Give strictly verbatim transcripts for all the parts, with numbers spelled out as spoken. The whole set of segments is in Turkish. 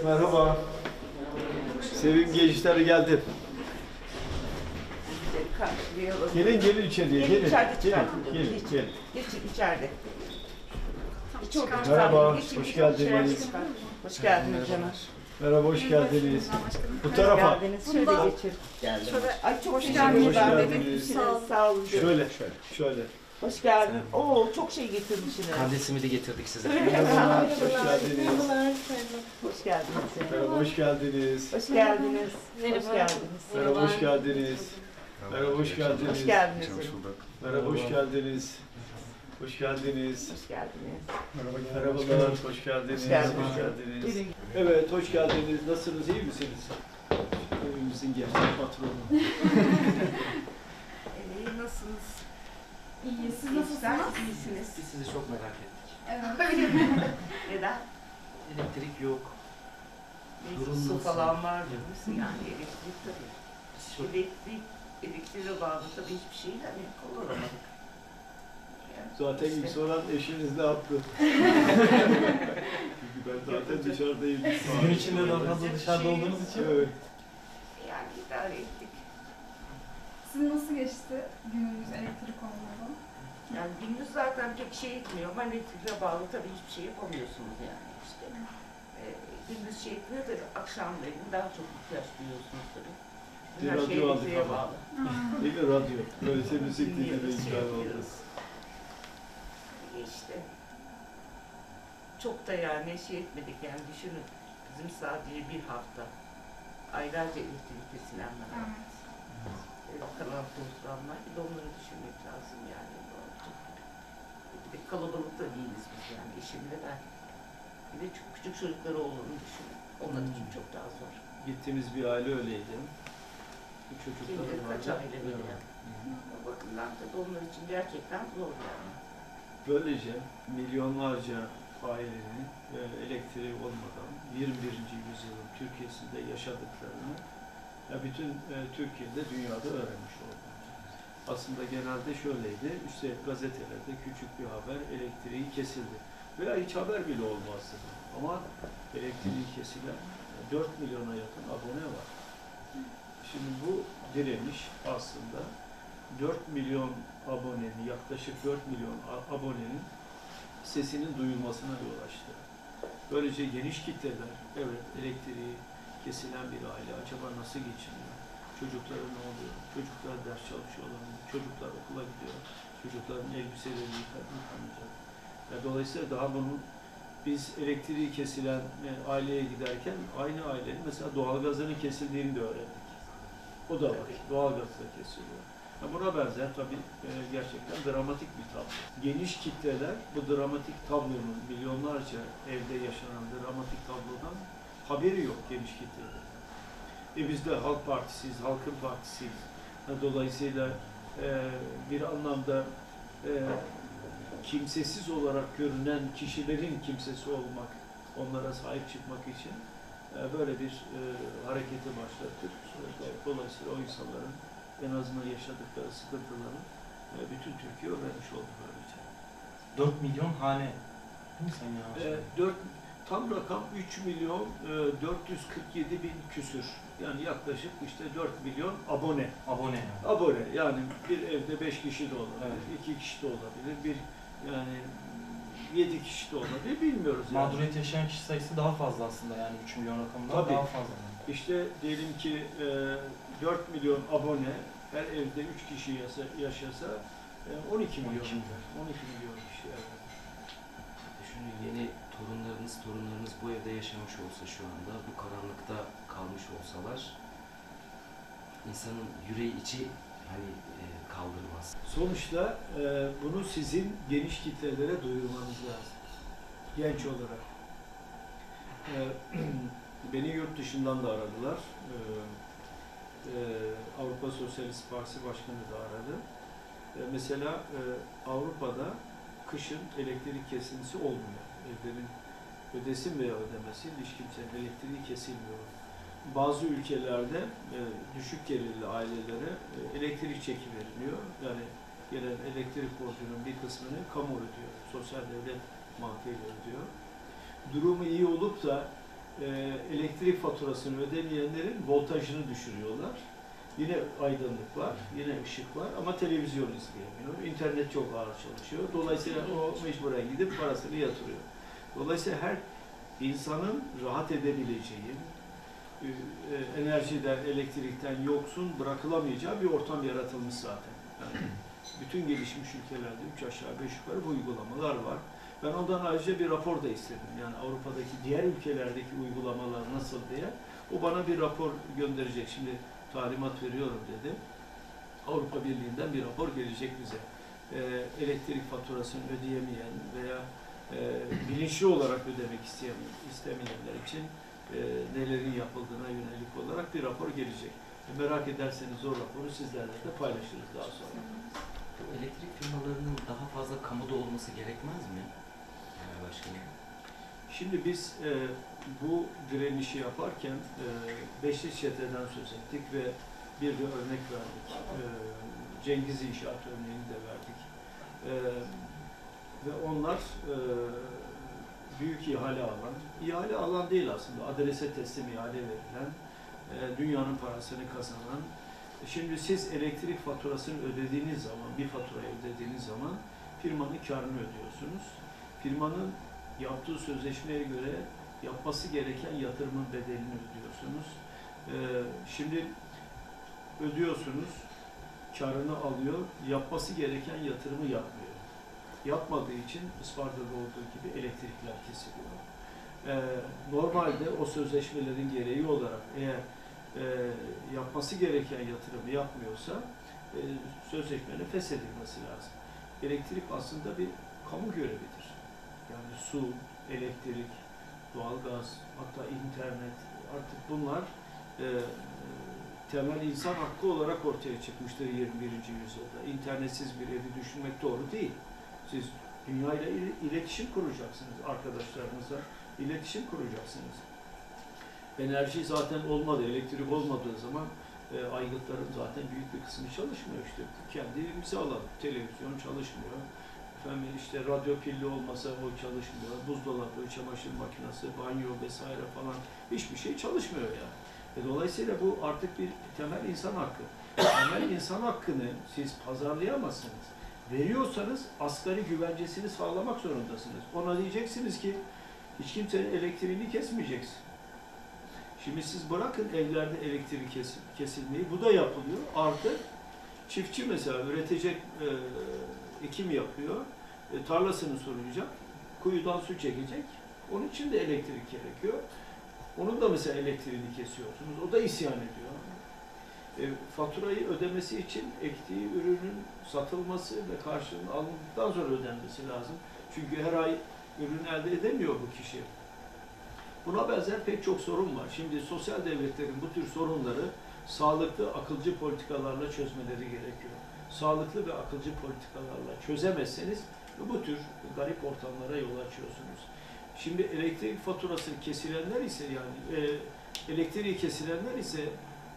Evet, merhaba. Sevim gençler geldi. Gelin gelin içeriye. Gelin Gelin. içeride Gelin. çıkartın. Gelin. Geçin. Gelin. Geçin içeride. Hiç orada Merhaba, geçin, hoş geçin, geldiniz. içeride. Hoş geldiniz canım. Merhaba, hoş geldiniz. Bu Hoş tarafa. geldiniz. Şöyle Bunda- geçin. Şöyle, Ay çok hoş teşekkür geldiniz. ederim. Hoş Benim geldiniz. için Sağ olun. sağ olun. Şöyle, şöyle. Hoş geldin. Oo çok şey getirmişsiniz. Kandil de getirdik size. Merhabalar, hoş geldiniz. Hoş geldiniz. Merhaba, hoş geldiniz. Hoş geldiniz. Merhaba. Hoş geldiniz. Merhaba, hoş geldiniz. Merhaba, hoş geldiniz. Hoş geldiniz. Merhaba, hoş geldiniz. Hoş geldiniz. Hoş geldiniz. Merhabalar, hoş geldiniz. Hoş geldiniz. Hoş geldiniz. Gelin. Evet, hoş geldiniz. Nasılsınız, iyi misiniz? Evimizin gerçek patronu. İyi nasılsınız? İyi, siz Gençler, nasılsınız? İyisiniz. Biz sizi çok merak ettik. Evet. Neden? Elektrik yok. Neyse, Durum su nasıl? falan var diyorsun yani elektrik tabii. Biz çok Elektrik, elektriğe bağlı tabii hiçbir şey hani kullanamadık. Yani Zaten işte. ilk soran eşiniz ne yaptı? Çünkü ben zaten dışarıdayım. Sizin için de daha fazla dışarıda olduğunuz için. Evet. Yani idare ettik. Sizin nasıl geçti gününüz elektrik olmadan? Yani gündüz zaten pek şey etmiyor ama elektriğe bağlı tabii hiçbir şey yapamıyorsunuz yani işte. Ee, gündüz şey etmiyor da akşamleyin daha çok ihtiyaç duyuyorsunuz tabii. Bir Her şey radyo aldık elektriğe ama. bağlı. Değil mi radyo? Böylece müzik dinleme Dinliyoruz, şey imkanı oldu. yapıyoruz. İşte çok da yani şey etmedik yani düşünün bizim sadece bir hafta aylarca elektrik kesilenler var. Evet. Evet, kalan tozlanlar bir de onları düşünmek lazım yani. Bir de kalabalık da değiliz biz yani eşimle ben. Bir de çok küçük çocukları olduğunu düşünün. Onlar için çok daha zor. Gittiğimiz bir aile öyleydi. Bu Kim çocukları bilir kaç vardı. aile bir yani. O bakımdan tabii onlar için gerçekten zor yani. Böylece milyonlarca ailenin e, elektriği olmadan yirmi birinci yüzyılın Türkiye'sinde yaşadıklarını ya bütün e, Türkiye'de dünyada öğrenmiş oldu. Aslında genelde şöyleydi, işte gazetelerde küçük bir haber elektriği kesildi. Veya hiç haber bile olmazdı. Ama elektriği kesilen dört milyona yakın abone var. Şimdi bu direniş aslında dört milyon abonenin, yaklaşık dört milyon abonenin sesinin duyulmasına yol açtı. Böylece geniş kitleler, evet elektriği kesilen bir aile acaba nasıl geçiniyor? Çocuklara ne oluyor? Çocuklar ders çalışıyorlar mı? Çocuklar okula gidiyor. Çocukların elbiseleri yıkanacak. Dolayısıyla daha bunun biz elektriği kesilen e, aileye giderken aynı ailenin mesela doğalgazının kesildiğini de öğrendik. O da var. Doğalgaz da kesiliyor. Ya buna benzer tabii e, gerçekten dramatik bir tablo. Geniş kitleler bu dramatik tablonun, milyonlarca evde yaşanan dramatik tablodan haberi yok geniş kitlelerin. E biz de Halk Partisi'yiz, Halkın Partisi'yiz. Dolayısıyla e, bir anlamda e, kimsesiz olarak görünen kişilerin kimsesi olmak, onlara sahip çıkmak için e, böyle bir e, hareketi başlattık. Dolayısıyla o insanların en azından yaşadıkları sıkıntıları e, bütün Türkiye öğrenmiş oldu böylece. dört milyon hane. Değil mi Sayın Yavaş? E, dört, tam rakam üç milyon dört yüz kırk yedi bin küsür. Yani yaklaşık işte dört milyon abone. Abone yani. Abone yani bir evde beş kişi de olabilir, Evet. iki kişi de olabilir, bir yani yedi kişi de olabilir, bilmiyoruz yani. Mağduriyet yaşayan kişi sayısı daha fazla aslında yani üç milyon rakamından Tabii. daha fazla. İşte diyelim ki e, dört milyon abone, her evde üç kişi yasa, yaşasa e, on iki milyon. on iki milyon kişi. Evet. Düşünün yeni torunlarınız, torunlarınız bu evde yaşamış olsa şu anda, bu karanlıkta kalmış olsalar insanın yüreği içi hani e, kaldırmaz. Sonuçta e, bunu sizin geniş kitlelere duyurmanız lazım. Genç olarak. E, beni yurt dışından da aradılar. E, e, Avrupa Sosyalist Partisi Başkanı da aradı. E, mesela e, Avrupa'da kışın elektrik kesintisi olmuyor. Evlerin ödesin veya ödemesin hiç kimsenin elektriği kesilmiyor. Bazı ülkelerde e, düşük gelirli ailelere e, elektrik çeki veriliyor. Yani gelen elektrik borcunun bir kısmını kamu ödüyor. Sosyal devlet mantığıyla ödüyor. Durumu iyi olup da e, elektrik faturasını ödemeyenlerin voltajını düşürüyorlar. Yine aydınlık var, yine ışık var ama televizyon izleyemiyor. İnternet çok ağır çalışıyor. Dolayısıyla o mecburen gidip parasını yatırıyor. Dolayısıyla her insanın rahat edebileceği, e, enerjiden, elektrikten yoksun bırakılamayacağı bir ortam yaratılmış zaten. Yani bütün gelişmiş ülkelerde üç aşağı beş yukarı bu uygulamalar var. Ben ondan ayrıca bir rapor da istedim. Yani Avrupa'daki diğer ülkelerdeki uygulamalar nasıl diye. O bana bir rapor gönderecek. Şimdi talimat veriyorum dedi. Avrupa Birliği'nden bir rapor gelecek bize. Ee, elektrik faturasını ödeyemeyen veya e, bilinçli olarak ödemek isteyen, istemeyenler için e, nelerin yapıldığına yönelik olarak bir rapor gelecek. E, merak ederseniz o raporu sizlerle de paylaşırız daha sonra. Bu elektrik firmalarının daha fazla kamuda olması gerekmez mi? Yani başkanım. Şimdi biz e, bu direnişi yaparken e, beşli çeteden söz ettik ve bir de örnek verdik. E, Cengiz İnşaat örneğini de verdik. E, ve onlar e, büyük ihale alan, ihale alan değil aslında, adrese teslim ihale verilen, e, dünyanın parasını kazanan. Şimdi siz elektrik faturasını ödediğiniz zaman, bir faturayı ödediğiniz zaman firmanın karını ödüyorsunuz. Firmanın yaptığı sözleşmeye göre yapması gereken yatırımın bedelini ödüyorsunuz. Ee, şimdi ödüyorsunuz, karını alıyor, yapması gereken yatırımı yapmıyor. Yapmadığı için Isparta'da olduğu gibi elektrikler kesiliyor. Ee, normalde o sözleşmelerin gereği olarak eğer e, yapması gereken yatırımı yapmıyorsa e, sözleşmenin feshedilmesi lazım. Elektrik aslında bir kamu görevidir. Yani su, elektrik, doğalgaz, hatta internet, artık bunlar e, temel insan hakkı olarak ortaya çıkmıştır yirmi birinci yüzyılda. İnternetsiz bir evi düşünmek doğru değil. Siz dünyayla iletişim kuracaksınız, arkadaşlarınızla iletişim kuracaksınız. Enerji zaten olmadı, elektrik olmadığı zaman e, aygıtların zaten büyük bir kısmı çalışmıyor işte. Kendi elimize alalım, televizyon çalışmıyor. Efendim işte radyo pilli olmasa o çalışmıyor, buzdolabı, çamaşır makinesi, banyo vesaire falan hiçbir şey çalışmıyor yani. E dolayısıyla bu artık bir temel insan hakkı. Temel insan hakkını siz pazarlayamazsınız. Veriyorsanız asgari güvencesini sağlamak zorundasınız. Ona diyeceksiniz ki hiç kimsenin elektriğini kesmeyeceksin. Şimdi siz bırakın evlerde elektrik kes, kesilmeyi, bu da yapılıyor. Artı çiftçi mesela üretecek e, ekim yapıyor, e, tarlasını sulayacak, kuyudan su çekecek. Onun için de elektrik gerekiyor. Onun da mesela elektriğini kesiyorsunuz. O da isyan ediyor. E, faturayı ödemesi için ektiği ürünün satılması ve karşılığını alındıktan sonra ödenmesi lazım. Çünkü her ay ürün elde edemiyor bu kişi. Buna benzer pek çok sorun var. Şimdi sosyal devletlerin bu tür sorunları sağlıklı, akılcı politikalarla çözmeleri gerekiyor. Sağlıklı ve akılcı politikalarla çözemezseniz bu tür garip ortamlara yol açıyorsunuz. Şimdi elektrik faturası kesilenler ise yani e, elektriği kesilenler ise e,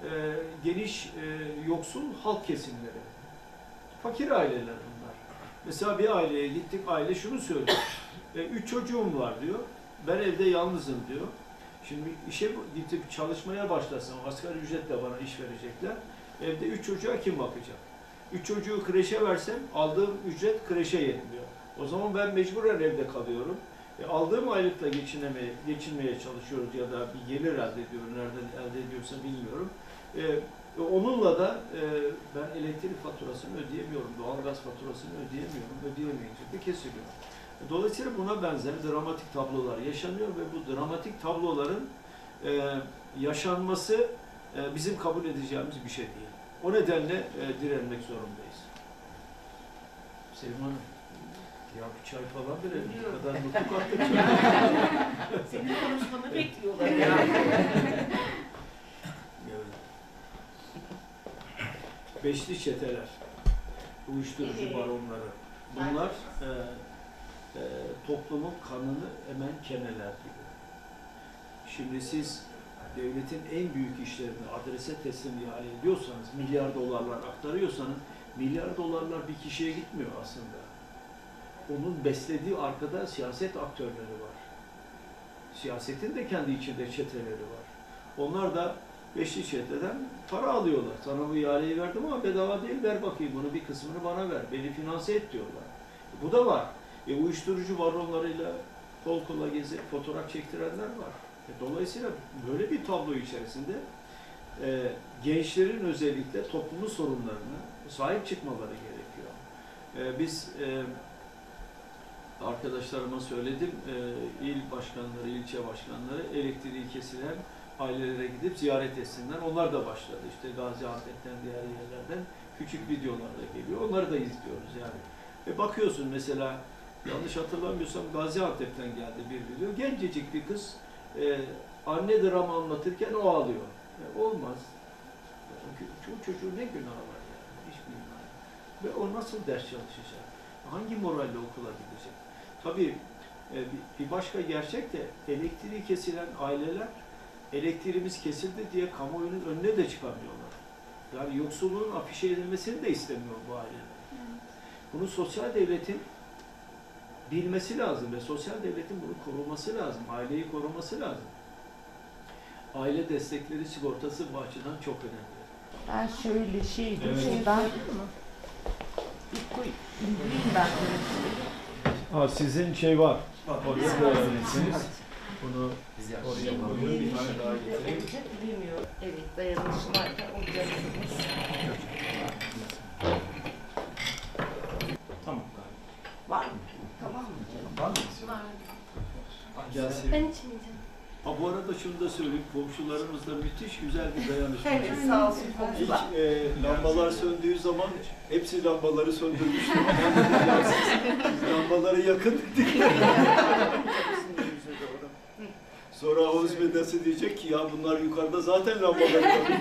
geniş e, yoksul halk kesimleri. Fakir aileler bunlar. Mesela bir aileye gittik, aile şunu söylüyor. E, üç çocuğum var diyor. Ben evde yalnızım diyor. Şimdi işe gidip çalışmaya başlasam asgari ücretle bana iş verecekler. Evde üç çocuğa kim bakacak? Üç çocuğu kreşe versem aldığım ücret kreşe yetmiyor. O zaman ben mecburen evde kalıyorum. E, aldığım aylıkla geçinemeye, geçinmeye çalışıyoruz ya da bir gelir elde ediyorum. Nereden elde ediyorsa bilmiyorum. E, onunla da e, ben elektrik faturasını ödeyemiyorum. Doğalgaz faturasını ödeyemiyorum. Ödeyemeyince de kesiliyor. Dolayısıyla buna benzer dramatik tablolar yaşanıyor ve bu dramatik tabloların e, yaşanması e, bizim kabul edeceğimiz bir şey değil. O nedenle e, direnmek zorundayız. Sevim Hanım, ya bir çay falan verelim. Bu kadar mutlu kaldık. Senin konuşmanı bekliyorlar ya. Evet. Beşli çeteler, uyuşturucu Evet. baronları. Bunlar e, e, toplumun kanını emen keneler gibi. Şimdi siz devletin en büyük işlerini adrese teslim ihale ediyorsanız, milyar dolarlar aktarıyorsanız, milyar dolarlar bir kişiye gitmiyor aslında. Onun beslediği arkada siyaset aktörleri var. Siyasetin de kendi içinde çeteleri var. Onlar da beşli çeteden para alıyorlar. Sana bu ihaleyi verdim ama bedava değil, ver bakayım bunu, bir kısmını bana ver, beni finanse et diyorlar. Bu da var. E, uyuşturucu baronlarıyla kol kola gezip fotoğraf çektirenler var. E, dolayısıyla böyle bir tablo içerisinde e, gençlerin özellikle toplumun sorunlarına sahip çıkmaları gerekiyor. E, biz e, arkadaşlarıma söyledim, e, il başkanları, ilçe başkanları elektriği kesilen ailelere gidip ziyaret etsinler. Onlar da başladı. İşte Gaziantep'ten, diğer yerlerden küçük videolar da geliyor. Onları da izliyoruz yani. E bakıyorsun mesela, yanlış hatırlamıyorsam Gaziantep'ten geldi bir video. Gencecik bir kız e, anne dramı anlatırken o ağlıyor. E, olmaz. Çoğu çocuğun ne günahı var yani? Hiç bilmiyorum. Ve o nasıl ders çalışacak? Hangi moralle okula gidecek? Tabii e, bir başka gerçek de elektriği kesilen aileler elektriğimiz kesildi diye kamuoyunun önüne de çıkamıyorlar. Yani yoksulluğun afişe edilmesini de istemiyor bu aileler. Bunu sosyal devletin bilmesi lazım ve sosyal devletin bunu koruması lazım. Aileyi koruması lazım. Aile destekleri sigortası bu açıdan çok önemli. Ben şöyle şey, Evet. şeyden bir indireyim ben böyle. Ha, sizin şey var. Oraya da öğrenirsiniz. Bunu Biz oraya yapalım. koyun, bir tane daha getireyim. Olacak bilmiyorum. Evet, dayanışmayla olacaksınız. Tamam. Var mı? Tamam mı canım? Var mı? Gelsin. Ben içmeyeceğim. Ha, bu arada şunu da söyleyeyim, komşularımızla müthiş güzel bir dayanışma. Evet, sağ olsun İlk komşular. e, lambalar söndüğü zaman hepsi lambaları söndürmüştü. Ben de yansız, lambaları yakın dedik. Sonra Oğuz Bey nasıl diyecek ki, ya bunlar yukarıda zaten lambaları yanıyor.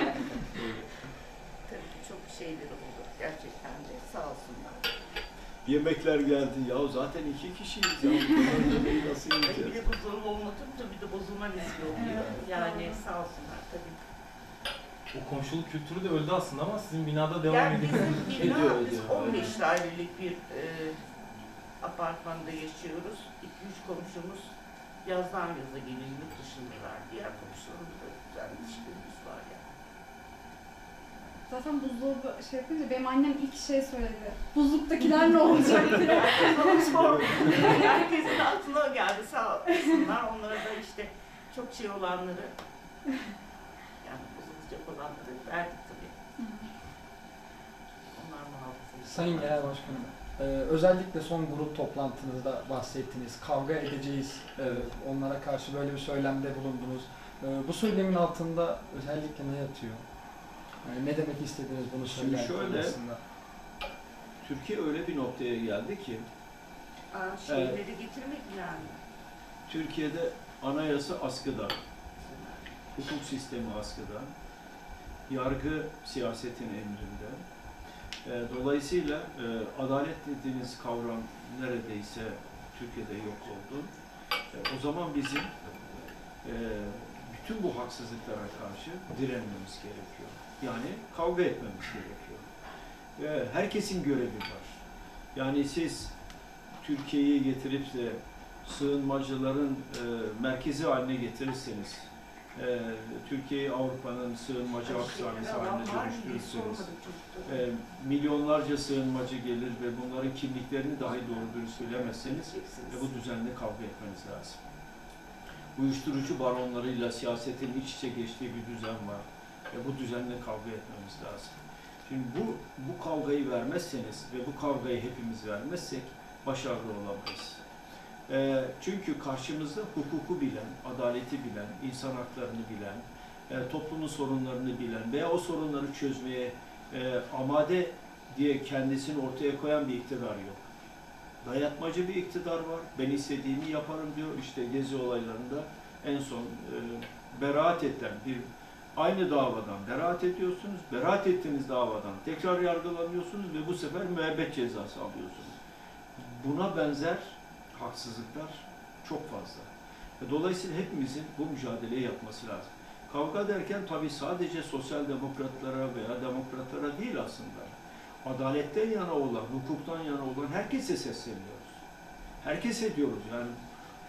Tabii ki çok şeyleri oldu. Gerçekten de sağ olsunlar. Yemekler geldi. Ya zaten iki kişiyiz ya. Bunlar yemeği nasıl Ay, bir yiyeceğiz? de bu durum olmadığında bir de bozulma riski oluyor. Yani sağ olsunlar tabii. O komşuluk kültürü de öldü aslında ama sizin binada devam Yani ediyor. bizim bina, Ediyor, biz ediyor. on beş dairelik bir e, apartmanda yaşıyoruz. iki üç komşumuz yazdan yaza geliyor, yurt dışındalar. Diğer komşularımızla güzel ilişkilerimiz var yani. Zaten buzdolabı şey yapınca benim annem ilk şey söyledi. Buzluktakiler ne olacak diye. Bana sordu. Herkesin aklına geldi sağ olsunlar. Onlara da işte çok şey olanları, yani bozulacak olanları verdik tabii. Onlar muhafaza ediyor. Sayın Genel Başkanım, e, özellikle son grup toplantınızda bahsettiniz. Kavga edeceğiz, e, onlara karşı böyle bir söylemde bulundunuz. E, bu söylemin altında özellikle ne yatıyor? Yani ne demek istediniz bunu Şimdi söylerken şöyle, aslında? Türkiye öyle bir noktaya geldi ki, Aa, şeyleri getirmek yani. Türkiye'de anayasa askıda, hukuk sistemi askıda, yargı siyasetin emrinde. E, dolayısıyla e, adalet dediğiniz kavram neredeyse Türkiye'de yok oldu. E, o zaman bizim e, bütün bu haksızlıklara karşı direnmemiz gerekiyor. Yani kavga etmemiz gerekiyor. E, herkesin görevi var. Yani siz Türkiye'yi getirip de sığınmacıların e, merkezi haline getirirseniz, e, Türkiye'yi Avrupa'nın sığınmacı hapishanesi haline dönüştürürseniz, e, milyonlarca sığınmacı gelir ve bunların kimliklerini dahi doğru dürüst bilemezseniz e, bu düzenle kavga etmeniz lazım. Uyuşturucu baronlarıyla siyasetin iç içe geçtiği bir düzen var. E, bu düzenle kavga etmemiz lazım. Şimdi bu, bu kavgayı vermezseniz ve bu kavgayı hepimiz vermezsek başarılı olamayız. E, çünkü karşımızda hukuku bilen, adaleti bilen, insan haklarını bilen, e, toplumun sorunlarını bilen veya o sorunları çözmeye e, amade diye kendisini ortaya koyan bir iktidar yok. Dayatmacı bir iktidar var. Ben istediğimi yaparım diyor. İşte Gezi olaylarında en son e, beraat eden bir aynı davadan beraat ediyorsunuz. Beraat ettiğiniz davadan tekrar yargılanıyorsunuz ve bu sefer müebbet cezası alıyorsunuz. Buna benzer haksızlıklar çok fazla. Dolayısıyla hepimizin bu mücadeleyi yapması lazım. Kavga derken tabii sadece sosyal demokratlara veya demokratlara değil aslında. Adaletten yana olan, hukuktan yana olan herkese sesleniyoruz. Herkese diyoruz yani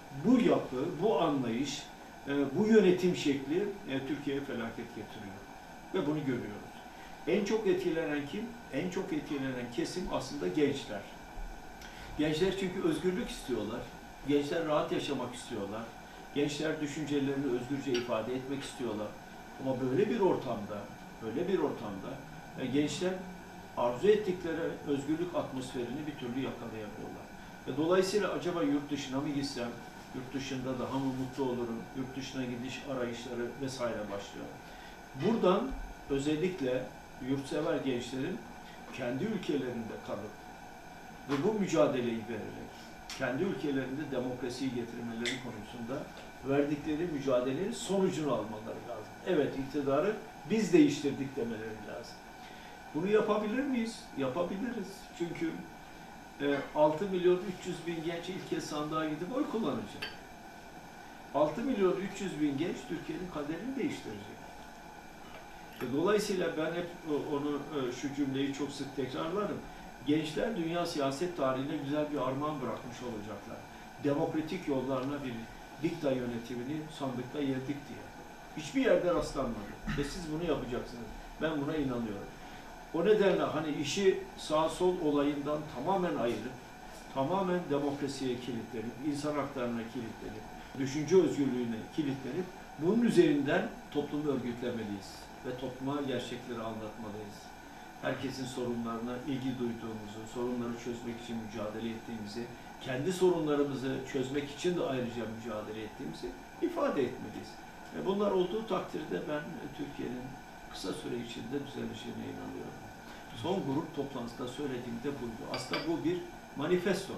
bu yapı, bu anlayış, e, bu yönetim şekli e, Türkiye'ye felaket getiriyor. Ve bunu görüyoruz. En çok etkilenen kim? En çok etkilenen kesim aslında gençler. Gençler çünkü özgürlük istiyorlar. Gençler rahat yaşamak istiyorlar. Gençler düşüncelerini özgürce ifade etmek istiyorlar. Ama böyle bir ortamda, böyle bir ortamda e, gençler arzu ettikleri özgürlük atmosferini bir türlü yakalayamıyorlar. Ve dolayısıyla acaba yurt dışına mı gitsem, yurt dışında daha mı mutlu olurum, yurt dışına gidiş arayışları vesaire başlıyor. Buradan özellikle yurtsever gençlerin kendi ülkelerinde kalıp ve bu mücadeleyi vererek kendi ülkelerinde demokrasiyi getirmeleri konusunda verdikleri mücadelenin sonucunu almaları lazım. Evet, iktidarı biz değiştirdik demeleri lazım. Bunu yapabilir miyiz? Yapabiliriz. Çünkü e, altı milyon üç yüz bin genç ilk kez sandığa gidip oy kullanacak. altı milyon üç yüz bin genç Türkiye'nin kaderini değiştirecek. Dolayısıyla ben hep onu, şu cümleyi çok sık tekrarlarım. Gençler dünya siyaset tarihine güzel bir armağan bırakmış olacaklar. Demokratik yollarına bir dikta yönetimini sandıkta yendik diye. Hiçbir yerde rastlanmadı. Ve siz bunu yapacaksınız. Ben buna inanıyorum. O nedenle hani işi sağ sol olayından tamamen ayırıp, tamamen demokrasiye kilitlenip, insan haklarına kilitlenip, düşünce özgürlüğüne kilitlenip, bunun üzerinden toplumu örgütlemeliyiz ve topluma gerçekleri anlatmalıyız. Herkesin sorunlarına ilgi duyduğumuzu, sorunları çözmek için mücadele ettiğimizi, kendi sorunlarımızı çözmek için de ayrıca mücadele ettiğimizi ifade etmeliyiz. Ve bunlar olduğu takdirde ben Türkiye'nin kısa süre içinde düzeleceğine inanıyorum. Son grup toplantısında söylediğimde buydu. Aslında bu bir manifesto.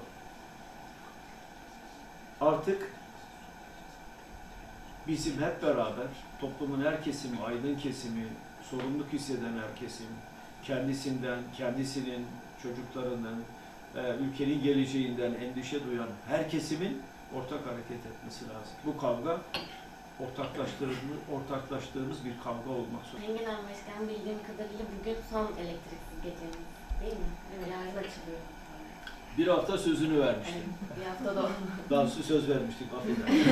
Artık bizim hep beraber toplumun her kesimi, aydın kesimi, sorumluluk hisseden her kesim, kendisinden, kendisinin, çocuklarının, e, ülkenin geleceğinden endişe duyan her kesimin ortak hareket etmesi lazım. Bu kavga ortaklaştığımız, ortaklaştığımız bir kavga olmak zorunda. Engin Han Başkan, bildiğim kadarıyla bugün son elektriksiz gecemiz değil mi? Evet, yarın açılıyor. Bir hafta sözünü vermiştim. Evet, bir hafta da Daha sonra söz vermiştik, affedersin.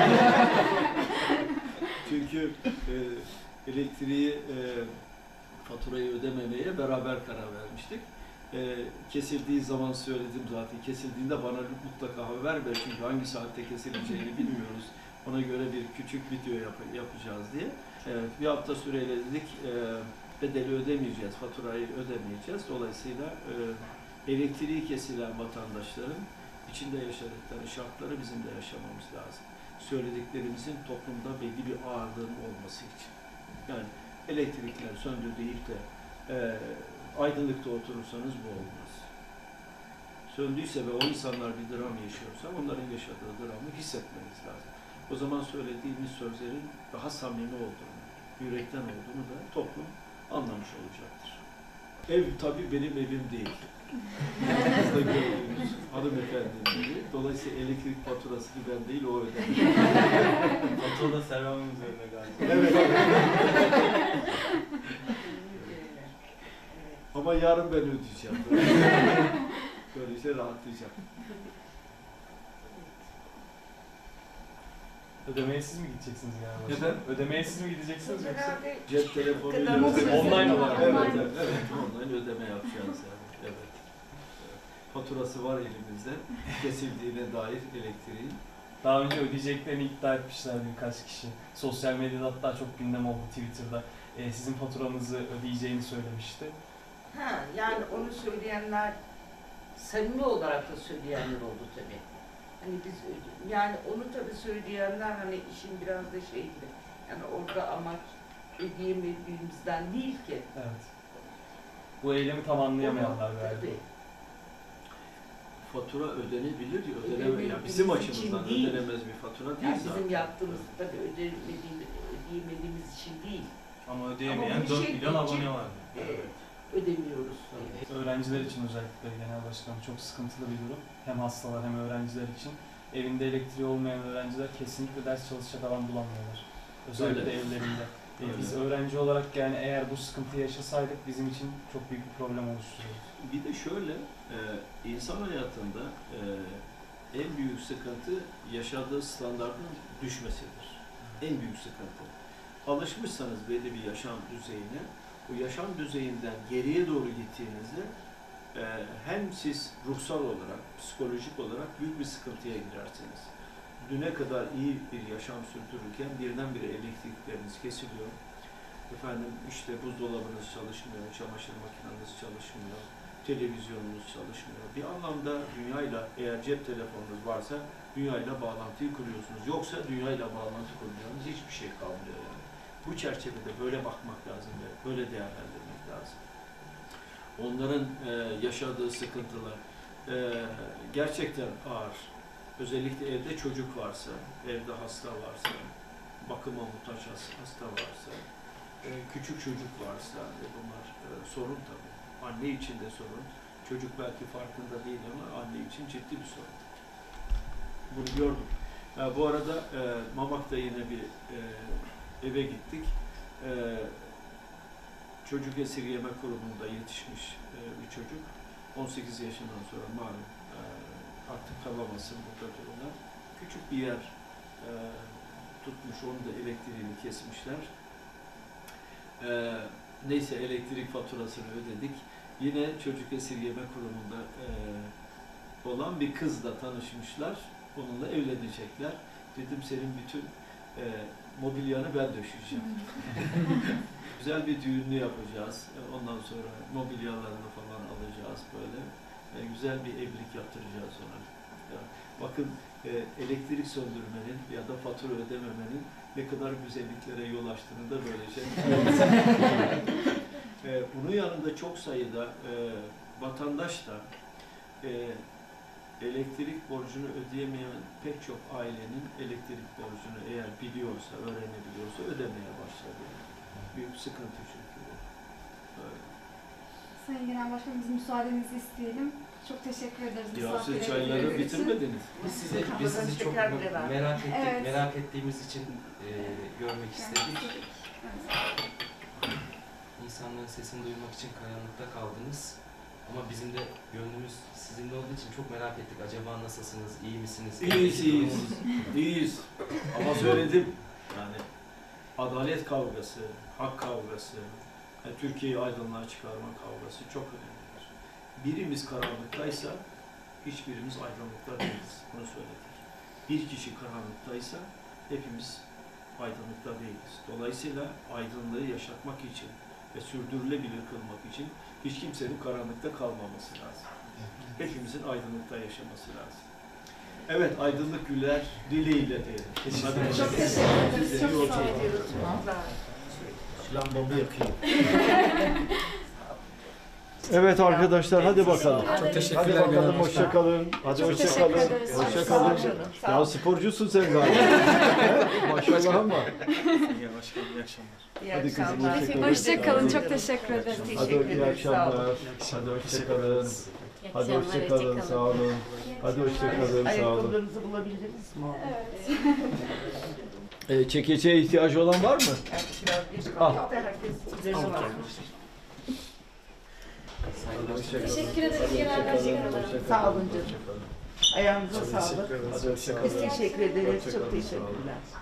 Çünkü e, elektriği, e, faturayı ödememeye beraber karar vermiştik. E, kesildiği zaman söyledim zaten. Kesildiğinde bana mutlaka haber ver çünkü hangi saatte kesileceğini bilmiyoruz. Ona göre bir küçük video yap yapacağız diye. Evet, bir hafta süreyle dedik, e, bedeli ödemeyeceğiz, faturayı ödemeyeceğiz. Dolayısıyla e, elektriği kesilen vatandaşların içinde yaşadıkları şartları bizim de yaşamamız lazım. Söylediklerimizin toplumda belli bir ağırlığının olması için. Yani elektrikler söndü deyip de e, aydınlıkta oturursanız bu olmaz. Söndüyse ve o insanlar bir dram yaşıyorsa onların yaşadığı dramı hissetmeniz lazım. O zaman söylediğimiz sözlerin daha samimi olduğunu, yürekten olduğunu da toplum anlamış olacaktır. Ev tabii benim evim değil. Yanımızda gördüğünüz hanımefendinin evi. Dolayısıyla elektrik faturasını ben değil, o öder. Fatura da Serhan'ın üzerine galiba. Evet. Ama yarın ben ödeyeceğim. Böylece rahatlayacağım. Ödemeye siz mi gideceksiniz yani? Neden? Ödemeye siz mi gideceksiniz yoksa? Herhalde Cep telefonuyla Kadar ödeme. Online olarak. Evet, Online. evet, evet, online ödeme yapacağız yani. Evet. Faturası var elimizde. Kesildiğine dair elektriğin. Daha önce ödeyeceklerini iddia etmişlerdi birkaç kişi. Sosyal medyada hatta çok gündem oldu Twitter'da. Ee, sizin faturanızı ödeyeceğini söylemişti. Ha, yani onu söyleyenler, samimi olarak da söyleyenler oldu tabii. Hani biz, yani onu tabii söyleyenler hani işin biraz da şeydi. Yani orada amaç ödeyemediğimizden değil ki. Evet. Bu eylemi tam anlayamayanlar Onu- galiba. tabii. Fatura ödenebilir ya, ödeneme. Ödenebildiğimiz Yani bizim için açımızdan değil. ödenemez bir fatura değil Yani zaten. bizim yaptığımız tabii ödemediğimiz, ödeyemediğimiz için değil. Ama Ama ödeyemeyen bu dört şey milyon için- abone var. Ee, ödemiyoruz. Öğrenciler için özellikle genel başkanım çok sıkıntılı bir durum. Hem hastalar hem öğrenciler için. Evinde elektriği olmayan öğrenciler kesinlikle ders çalışacak alan bulamıyorlar. Özellikle Öyle. evlerinde. Ee, Öyle. Biz öğrenci olarak yani eğer bu sıkıntıyı yaşasaydık bizim için çok büyük bir problem oluştururdu. Bir de şöyle, e, insan hayatında e, en büyük sıkıntı yaşadığı standartın düşmesidir. En büyük sıkıntı. Alışmışsanız belli bir yaşam düzeyine, bu yaşam düzeyinden geriye doğru gittiğinizde e, hem siz ruhsal olarak, psikolojik olarak büyük bir sıkıntıya girersiniz. Düne kadar iyi bir yaşam sürdürürken birdenbire elektrikleriniz kesiliyor. Efendim işte buzdolabınız çalışmıyor, çamaşır makineniz çalışmıyor, televizyonunuz çalışmıyor. Bir anlamda dünyayla, eğer cep telefonunuz varsa dünyayla bağlantıyı kuruyorsunuz. Yoksa dünyayla bağlantı kuracağınız hiçbir şey kalmıyor yani. Bu çerçevede böyle bakmak lazım ve böyle değerlendirmek lazım. Onların e, yaşadığı sıkıntılar e, gerçekten ağır. Özellikle evde çocuk varsa, evde hasta varsa, bakıma muhtaç hasta varsa, e, küçük çocuk varsa, e, bunlar e, sorun tabii. Anne için de sorun. Çocuk belki farkında değil ama anne için ciddi bir sorun. Bunu gördüm. E, bu arada e, Mamak'ta yine bir e, eve gittik. E, çocuk esirgeme kurumunda yetişmiş e, bir çocuk. on sekiz yaşından sonra malum e, artık kalamasın burada durumda. Küçük bir yer e, tutmuş, onu da elektriğini kesmişler. E, neyse elektrik faturasını ödedik. Yine çocuk esirgeme kurumunda e, olan bir kızla tanışmışlar. Onunla evlenecekler. Dedim senin bütün e, mobilyanı ben döşeyeceğim. Güzel bir düğünlü yapacağız. Ondan sonra mobilyalarını falan alacağız böyle. E, güzel bir evlilik yaptıracağız ona. Ya, bakın e, elektrik söndürmenin ya da fatura ödememenin ne kadar güzelliklere yol açtığını da böylece. e, bunun yanında çok sayıda e, vatandaş da e, elektrik borcunu ödeyemeyen pek çok ailenin elektrik borcunu eğer biliyorsa, öğrenebiliyorsa ödemeye başladı. Büyük sıkıntı çünkü bu. Böyle. Sayın Genel Başkanım, biz müsaadenizi isteyelim. Çok teşekkür ederiz. Ya misafir siz çayları ettiğiniz için. bitirmediniz. Biz size, biz sizi çok Şeker bile var. merak ettik, Evet. merak ettiğimiz için e, görmek istedik. Evet. İnsanların sesini duymak için karanlıkta kaldınız. Ama bizim de gönlümüz sizinle olduğu için çok merak ettik. Acaba nasılsınız, iyi misiniz? İyiyiz, Evdeki iyiyiz. durumunuz- İyiyiz. Ama söyledim. Yani adalet kavgası, hak kavgası, yani Türkiye'yi aydınlığa çıkarma kavgası çok önemlidir. Birimiz karanlıktaysa hiçbirimiz aydınlıkta değiliz. Bunu söyledik. Bir kişi karanlıktaysa hepimiz aydınlıkta değiliz. Dolayısıyla aydınlığı yaşatmak için ve sürdürülebilir kılmak için hiç kimsenin karanlıkta kalmaması lazım. Hepimizin aydınlıkta yaşaması lazım. Evet, aydınlık güller dileğiyle diyelim. Hadi Çok bakalım. teşekkür ederiz. Size iyi Çok sağ olun. yolculuklar. Ediyoruz çocuklar. Lambamı yakayım. Evet arkadaşlar, hadi bakalım. Çok teşekkürler Hadi bakalım, Genel hoşça Başkan. kalın. Hadi Çok hoşça teşekkür kalın. ederiz. Hoşça Sağ olun kalın. canım, sağ Ya ol. sporcusun sen galiba. Maşallah ama. Ya başkanım, iyi akşamlar. İyi Hadi kızım, akşamlar. hoşça kalın. Hoşça kalın. Çok Canım. teşekkür ederiz. Hadi Teşekkür iyi ederiz, sağ olun. akşamlar. Hadi hoşça kalın. İyi Hadi akşamlar, hoşça kalın. Sağ olun. Hadi hoşça kalın. Sağ olun. Ayakkabılarınızı bulabildiniz mi? Evet. Ee, çekeceğe ihtiyacı olan var mı? Yani biraz geç Al. kaldık da herkes üzerine varmış. Hoşça kalın. Teşekkür ederiz Genel Hoşça kalın. Başkanım. Hoşça kalın. Sağ olun canım. Ayağınıza sağlık. Hadi hoşça kalın. Biz teşekkür ederiz. Hoşça Çok kalın, sağ olun. teşekkürler.